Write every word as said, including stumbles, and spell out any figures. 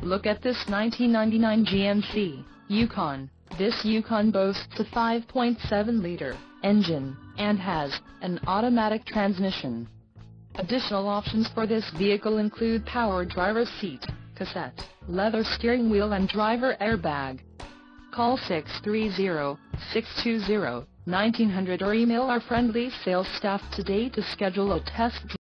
Look at this nineteen ninety-nine G M C Yukon. This Yukon boasts a five point seven liter engine, and has an automatic transmission. Additional options for this vehicle include power driver's seat, cassette, leather steering wheel and driver airbag. Call six three zero, six two zero, one nine zero zero or email our friendly sales staff today to schedule a test drive.